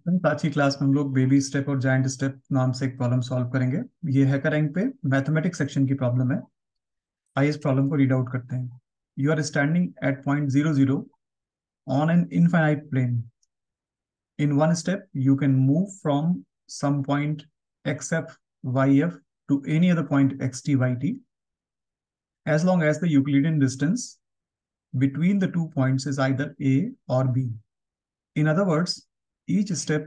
आज की क्लास में हम लोग बेबी स्टेप और जायंट स्टेप नाम से एक प्रॉब्लम सॉल्व करेंगे। ये हैकर रैंक पे मैथमेटिक्स सेक्शन की प्रॉब्लम है। आइए इस प्रॉब्लम को रीड आउट करते हैं। You are standing at point 0 0 on an infinite plane. In one step you can move from some point X F Y F to any other point X T Y T as long as the Euclidean distance between the 2 points is either a or b. In other words, each step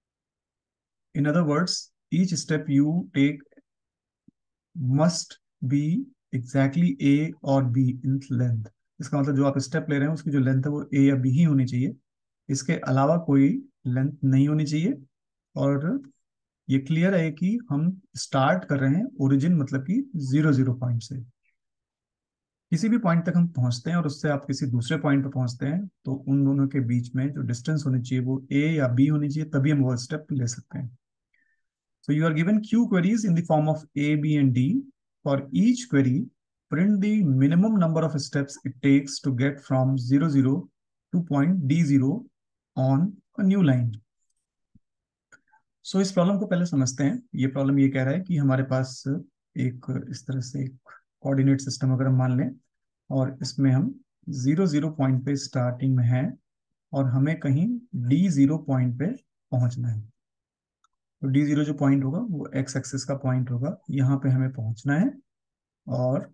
each step you take must be exactly A और B in length। इसका मतलब जो आप step ले रहे हैं उसकी जो लेंथ है वो A या B ही होनी चाहिए, इसके अलावा कोई लेंथ नहीं होनी चाहिए। और ये क्लियर है कि हम स्टार्ट कर रहे हैं ओरिजिन मतलब कि 0 0 पॉइंट से। किसी भी पॉइंट तक हम पहुंचते हैं और उससे आप किसी दूसरे पॉइंट पर पहुंचते हैं तो उन दोनों के बीच में जो डिस्टेंस होनी चाहिए वो A या B होनी चाहिए, तभी हम वो स्टेप ले सकते हैं। So you are given Q queries in the form of A, B, and D. For each query, print the minimum number of steps it takes to get from 0 0 to point D0 on a new line. So इस problem को पहले समझते हैं। ये problem ये कह रहा है कि हमारे पास एक इस तरह से एक कोऑर्डिनेट सिस्टम अगर हम मान लें और इसमें हम 0 0 पॉइंट पे स्टार्टिंग में हैं और हमें कहीं D0 पॉइंट पे पहुंचना है। तो D0 जो पॉइंट होगा वो एक्स एक्सिस का पॉइंट होगा, यहाँ पे हमें पहुंचना है। और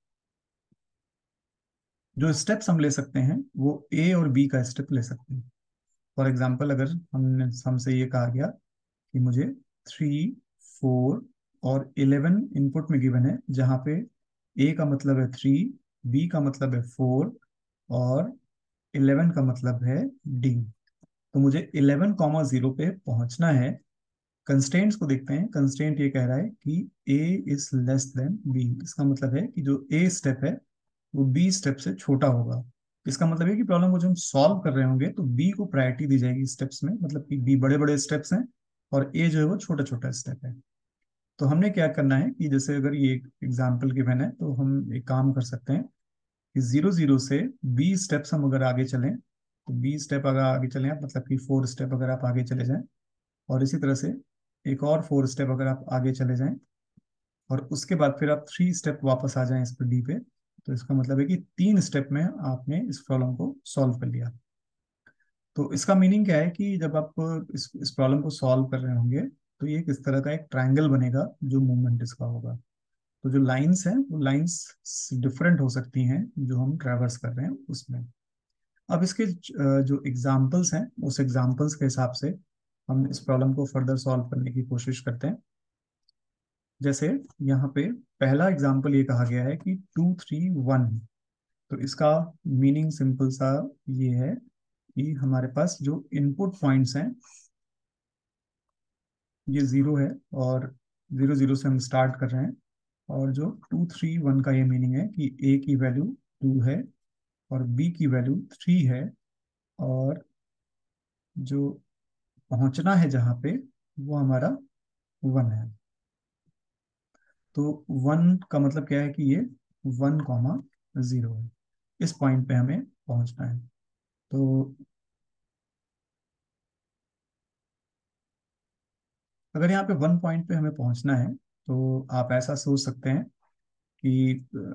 जो स्टेप्स हम ले सकते हैं वो ए और बी का स्टेप ले सकते हैं। फॉर एग्जाम्पल, अगर हमसे ये कहा गया कि मुझे 3 4 और 11 इनपुट में गिवन है, जहाँ पे ए का मतलब है 3, बी का मतलब है 4 और 11 का मतलब है डी। तो मुझे 11 0 पे पहुंचना है। कंस्ट्रेंट्स को देखते हैं। कंस्ट्रेंट ये कह रहा है कि A is less than B. इसका मतलब है कि जो ए स्टेप है वो बी स्टेप से छोटा होगा। इसका मतलब है कि प्रॉब्लम को जो हम सॉल्व कर रहे होंगे तो बी को प्रायोरिटी दी जाएगी स्टेप्स में, मतलब कि बी बड़े बड़े स्टेप्स हैं और ए जो है वो छोटा छोटा स्टेप है। तो हमने क्या करना है कि जैसे अगर ये एग्जाम्पल गिवन है तो हम एक काम कर सकते हैं कि 0 0 से बी स्टेप्स हम अगर आगे चलें तो बी स्टेप अगर आगे चलें आप, मतलब कि 4 स्टेप अगर आप आगे चले जाएं और इसी तरह से एक और 4 स्टेप अगर आप आगे चले जाएं और उसके बाद फिर आप 3 स्टेप वापस आ जाएं इस पर डी पे, तो इसका मतलब है कि 3 स्टेप में आपने इस प्रॉब्लम को सॉल्व कर लिया। तो इसका मीनिंग क्या है कि जब आप इस प्रॉब्लम को सॉल्व कर रहे होंगे तो ये किस तरह का एक ट्रायंगल बनेगा जो मूवमेंट इसका होगा। तो जो लाइंस हैं वो लाइंस डिफरेंट हो सकती हैं जो हम ट्रैवर्स कर रहे हैं उसमें। अब इसके जो एग्जाम्पल्स हैं उस एग्जाम्पल्स के हिसाब से हम इस प्रॉब्लम को फर्दर सॉल्व करने की कोशिश करते हैं। जैसे यहाँ पे पहला एग्जाम्पल ये कहा गया है कि 2 3 1। तो इसका मीनिंग सिंपल सा ये है कि हमारे पास जो इनपुट पॉइंट्स हैं ये 0 है और 0 0 से हम स्टार्ट कर रहे हैं। और जो 2 3 1 का ये मीनिंग है कि ए की वैल्यू 2 है और बी की वैल्यू 3 है और जो पहुंचना है जहाँ पे वो हमारा 1 है। तो 1 का मतलब क्या है कि ये 1 0 है। इस पॉइंट पे हमें पहुंचना है। तो अगर यहाँ पे 1 पॉइंट पे हमें पहुंचना है तो आप ऐसा सोच सकते हैं कि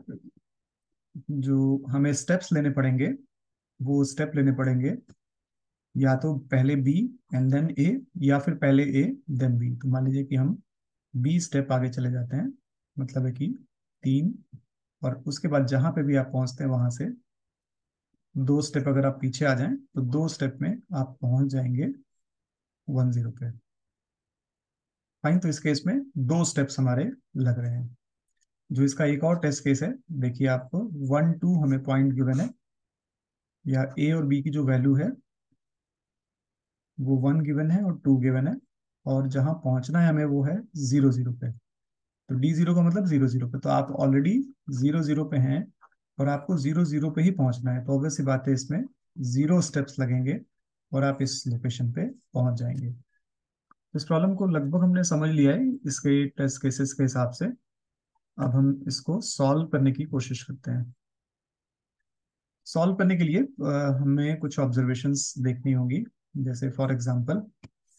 जो हमें स्टेप्स लेने पड़ेंगे वो स्टेप लेने पड़ेंगे या तो पहले बी एंड देन ए, या फिर पहले ए देन बी। तो मान लीजिए कि हम बी स्टेप आगे चले जाते हैं, मतलब है कि 3, और उसके बाद जहां पे भी आप पहुंचते हैं वहां से 2 स्टेप अगर आप पीछे आ जाएं तो 2 स्टेप में आप पहुंच जाएंगे 1 0 पे। फाइन। तो इस केस में 2 स्टेप्स हमारे लग रहे हैं। जो इसका एक और टेस्ट केस है, देखिए आपको 1 2 हमें पॉइंट गिवन है, या ए और बी की जो वैल्यू है वो 1 गिवन है और 2 गिवन है, और जहां पहुंचना है हमें वो है 0 0 पे। तो D0 का मतलब 0 0 पे, तो आप ऑलरेडी 0 0 पे हैं और आपको 0 0 पे ही पहुंचना है। तो ऑब्वियस सी बात है इसमें 0 स्टेप्स लगेंगे और आप इस लोकेशन पे पहुंच जाएंगे। इस प्रॉब्लम को लगभग हमने समझ लिया है इसके टेस्ट केसेस के हिसाब से। अब हम इसको सॉल्व करने की कोशिश करते हैं। सॉल्व करने के लिए हमें कुछ ऑब्जर्वेशंस देखनी होगी। जैसे फॉर एग्जांपल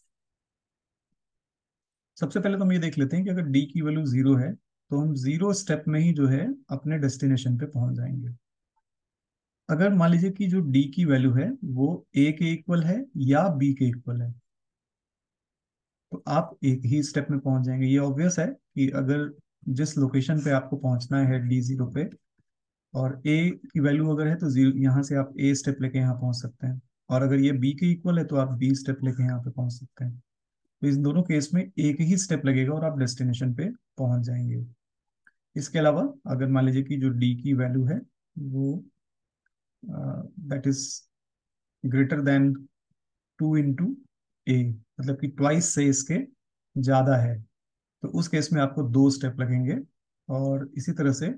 सबसे पहले तो हम ये देख लेते हैं कि अगर डी की वैल्यू 0 है तो हम 0 स्टेप में ही जो है अपने डेस्टिनेशन पे पहुंच जाएंगे। अगर मान लीजिए कि जो डी की वैल्यू है वो ए के इक्वल है या बी के इक्वल है, तो आप एक ही स्टेप में पहुंच जाएंगे। ये ऑब्वियस है कि अगर जिस लोकेशन पे आपको पहुंचना है D0 पे, और ए की वैल्यू अगर है तो जीरो, यहाँ से आप ए स्टेप लेके यहाँ पहुंच सकते हैं। और अगर ये बी के इक्वल है तो आप बी स्टेप लेके यहाँ पे पहुंच सकते हैं। तो इस दोनों केस में एक ही स्टेप लगेगा और आप डेस्टिनेशन पे पहुंच जाएंगे। इसके अलावा अगर मान लीजिए कि जो डी की वैल्यू है वो that is greater than 2 into A, मतलब कि ट्वाइस से इसके ज्यादा है, तो उस केस में आपको 2 स्टेप लगेंगे। और इसी तरह से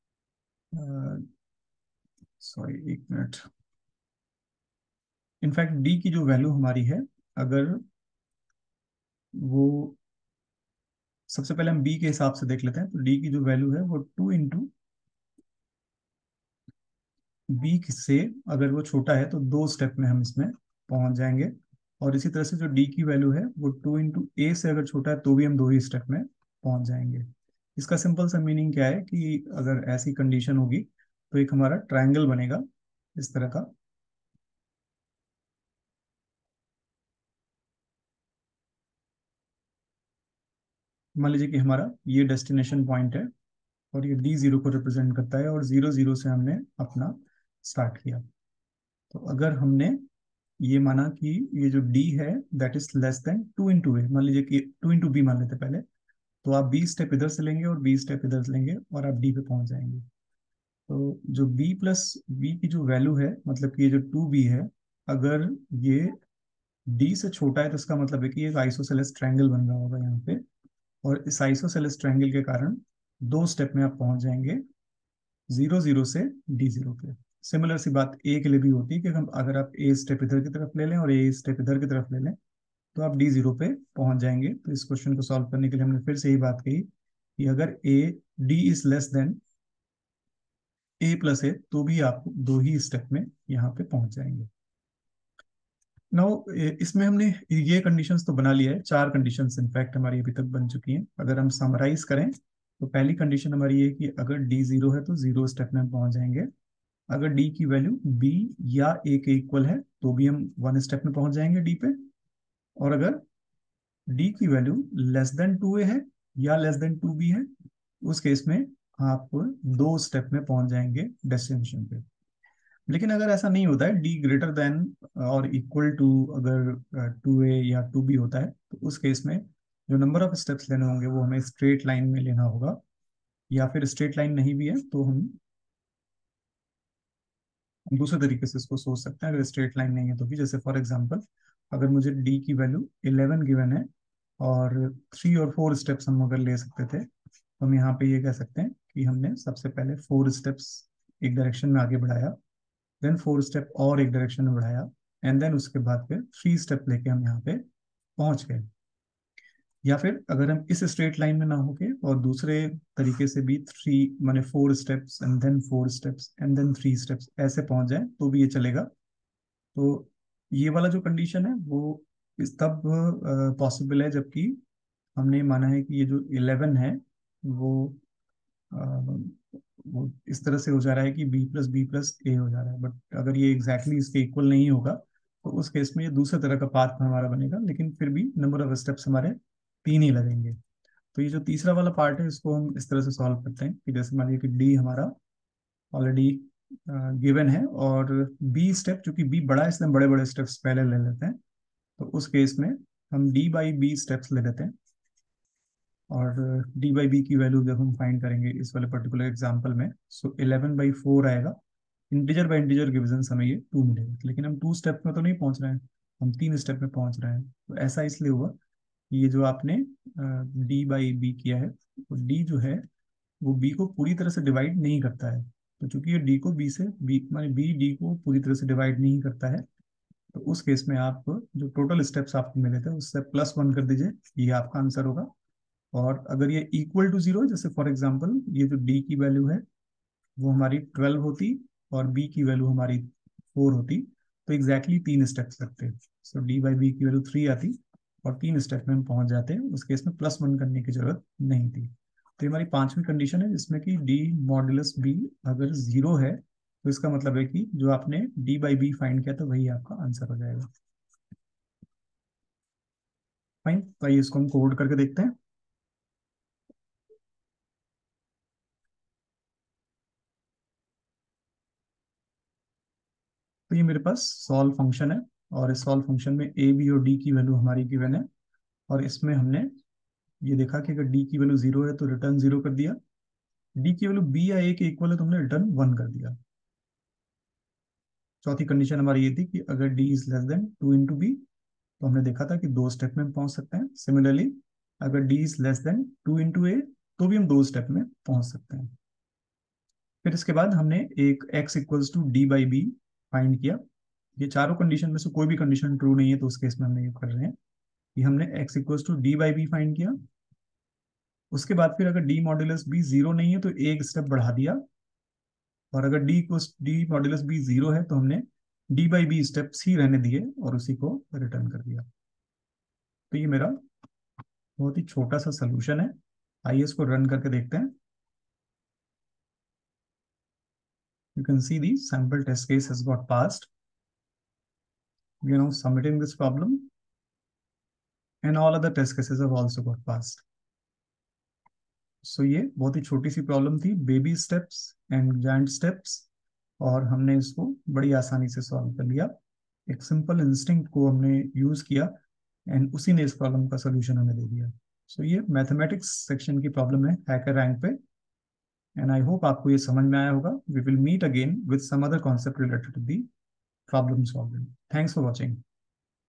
सॉरी, 1 मिनट। इनफैक्ट डी की जो वैल्यू हमारी है, अगर वो, सबसे पहले हम बी के हिसाब से देख लेते हैं, तो डी की जो वैल्यू है वो 2 into B से अगर वो छोटा है तो 2 स्टेप में हम इसमें पहुंच जाएंगे। और इसी तरह से जो डी की वैल्यू है वो 2 into A से अगर छोटा है तो भी हम 2 ही स्टेप में पहुंच जाएंगे। इसका सिंपल सा मीनिंग क्या है कि अगर ऐसी कंडीशन होगी तो एक हमारा ट्रायंगल बनेगा इस तरह का। मान लीजिए कि हमारा ये डेस्टिनेशन पॉइंट है और ये D0 को रिप्रेजेंट करता है, और 0 0 से हमने अपना स्टार्ट किया। तो अगर हमने ये माना कि ये जो D है that is less than 2 into A, मान लीजिए कि 2 into B मान लेते पहले, तो आप B स्टेप इधर से लेंगे और B स्टेप इधर से लेंगे और आप D पे पहुंच जाएंगे। तो जो B+B की जो वैल्यू है, मतलब कि ये जो 2B है, अगर ये D से छोटा है तो इसका मतलब है कि एक आइसोसेलेस ट्रायंगल बन रहा होगा यहाँ पे। और इस आइसोसेलेस ट्रायंगल के कारण 2 स्टेप में आप पहुंच जाएंगे 0 0 से D0 पे। सिमिलर सी बात ए के लिए भी होती है कि हम अगर आप ए स्टेप इधर की तरफ ले लें और ए स्टेप इधर की तरफ ले लें तो आप D0 पे पहुंच जाएंगे। तो इस क्वेश्चन को सॉल्व करने के लिए हमने फिर से यही बात कही कि अगर A D is less than A+A तो भी आप 2 ही स्टेप में यहाँ पे पहुंच जाएंगे। नाउ इसमें हमने ये कंडीशंस तो बना लिया है, 4 कंडीशंस इनफैक्ट हमारी अभी तक बन चुकी हैं। अगर हम समराइज करें तो पहली कंडीशन हमारी ये है कि अगर D0 है तो 0 स्टेप में हम पहुंच जाएंगे। अगर डी की वैल्यू बी या ए के इक्वल है तो भी हम 1 स्टेप में पहुंच जाएंगे डी पे। और अगर डी की वैल्यू लेस देन 2A है या लेस देन 2B है, उस केस में आप 2 स्टेप में पहुंच जाएंगे डेस्टिनेशन पे। लेकिन अगर ऐसा नहीं होता है, डी ग्रेटर देन और इक्वल टू अगर 2A या 2B होता है, तो उस केस में जो नंबर ऑफ स्टेप्स लेने होंगे वो हमें स्ट्रेट लाइन में लेना होगा। या फिर स्ट्रेट लाइन नहीं भी है तो हम दूसरे तरीके से इसको सोच सकते हैं। अगर स्ट्रेट लाइन नहीं है तो भी, जैसे फॉर एग्जांपल अगर मुझे डी की वैल्यू 11 गिवन है और 3 और 4 स्टेप्स हम अगर ले सकते थे, तो हम यहाँ पे ये कह सकते हैं कि हमने सबसे पहले 4 स्टेप्स एक डायरेक्शन में आगे बढ़ाया, देन 4 स्टेप और एक डायरेक्शन में बढ़ाया, एंड देन उसके बाद फिर 3 स्टेप लेके हम यहाँ पे पहुंच गए। या फिर अगर हम इस स्ट्रेट लाइन में ना होके और दूसरे तरीके से भी थ्री माने 4 steps and then 4 steps and then 3 steps ऐसे पहुंच जाए तो भी ये चलेगा। तो ये वाला जो कंडीशन है वो इस तब पॉसिबल है जबकि हमने माना है कि ये जो 11 है वो अ, वो इस तरह से हो जा रहा है कि B+B+A हो जा रहा है। बट अगर ये एग्जैक्टली इसके इक्वल नहीं होगा तो उस केस में ये दूसरे तरह का पाथ हमारा बनेगा, लेकिन फिर भी नंबर ऑफ स्टेप्स हमारे 3 ही लगेंगे। तो ये जो तीसरा वाला पार्ट है इसको हम इस तरह से सॉल्व करते हैं कि जैसे मान लीजिए कि डी हमारा ऑलरेडी गिवन है और बी स्टेप, चूंकि बी बड़ा है इसलिए हम बड़े बड़े स्टेप्स पहले ले लेते हैं। तो उस केस में हम D/B स्टेप्स ले लेते हैं। और D/B की वैल्यू जब हम फाइंड करेंगे इस वाले पर्टिकुलर एग्जांपल में, सो 11/4 आएगा। इंटीजर बाय इंटीजर डिविजन हमें ये 2 मिलेगा, लेकिन हम 2 स्टेप में तो नहीं पहुंच रहे हैं, हम 3 स्टेप में पहुंच रहे हैं। तो ऐसा इसलिए हुआ कि ये जो आपने D/B किया है, तो डी जो है वो बी को पूरी तरह से डिवाइड नहीं करता है। तो चूंकि ये डी को बी से बी माने बी डी को पूरी तरह से डिवाइड नहीं करता है, तो उस केस में आप जो टोटल स्टेप्स आपको मिले थे उससे +1 कर दीजिए, ये आपका आंसर होगा। और अगर ये इक्वल टू 0 है, जैसे फॉर एग्जांपल ये जो डी की वैल्यू है वो हमारी 12 होती और बी की वैल्यू हमारी 4 होती, तो एग्जैक्टली 3 स्टेप्स लगते। सो D/B की वैल्यू 3 आती और 3 स्टेप में हम पहुंच जाते हैं। उस केस में +1 करने की जरूरत नहीं थी। तो ये हमारी 5वीं कंडीशन है, जिसमें कि डी मॉडुलस बी अगर 0 है तो इसका मतलब है कि जो आपने डी बाई बी फाइंड किया था वही आपका आंसर हो जाएगा। फाइन, तो आइए इसको हम कोड करके देखते हैं। तो ये मेरे पास सॉल्व फंक्शन है, और इस सॉल्व फंक्शन में ए बी और डी की वैल्यू हमारी गिवन है। और इसमें हमने ये देखा कि अगर डी की वैल्यू 0 है तो रिटर्न 0 कर दिया, डी की वैल्यू बी या ए के इक्वल है तो हमने रिटर्न 1 कर दिया। चौथी कंडीशन हमारी ये थी कि अगर D is less than 2 × B, तो हमने देखा था कि 2 स्टेप में हम पहुंच सकते हैं। सिमिलरली अगर D is less than 2 × A, तो भी हम 2 स्टेप में पहुंच सकते हैं। फिर इसके बाद हमने एक x equals to D by B find किया। ये चारों कंडीशन में से कोई भी कंडीशन ट्रू नहीं है, तो उस केस में हमने ये कर रहे हैं कि हमने x equals to D by B find किया। उसके बाद फिर अगर डी मॉड्यूलस बी 0 नहीं है तो एक स्टेप बढ़ा दिया, और अगर डी मॉड्यूलस बी 0 है तो हमने डी बाई बी स्टेप्स ही रहने दिए और उसी को रिटर्न कर दिया। तो ये मेरा बहुत ही छोटा सा सोल्यूशन है। आइए इसको रन करके देखते हैं। You can see the sample test case has got passed. We are now submitting this problem, and all other test cases have also got passed. So ये बहुत ही छोटी सी प्रॉब्लम थी, baby steps and giant steps, और हमने इसको बड़ी आसानी से सॉल्व कर लिया। एक सिंपल इंस्टिंक्ट को हमने यूज किया एंड उसी ने इस प्रॉब्लम का सोल्यूशन हमें दे दिया। सो ये मैथमेटिक्स सेक्शन की प्रॉब्लम है हैकर रैंक पे, एंड आई होप आपको ये समझ में आया होगा। We will meet again with some other concept related to the problem solving. Thanks for watching.